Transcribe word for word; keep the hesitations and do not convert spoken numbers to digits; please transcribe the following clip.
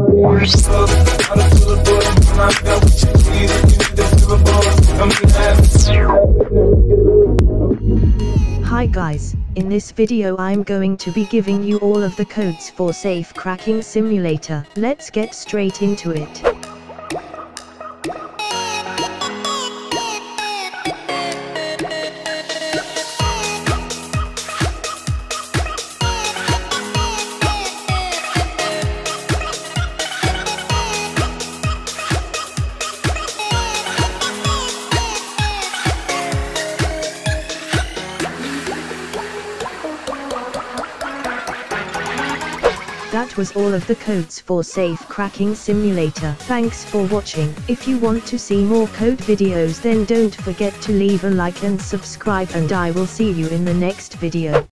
Hi guys, in this video I'm going to be giving you all of the codes for Safe Cracking Simulator. Let's get straight into it. That was all of the codes for Safe Cracking Simulator. Thanks for watching. If you want to see more code videos, then don't forget to leave a like and subscribe, and I will see you in the next video.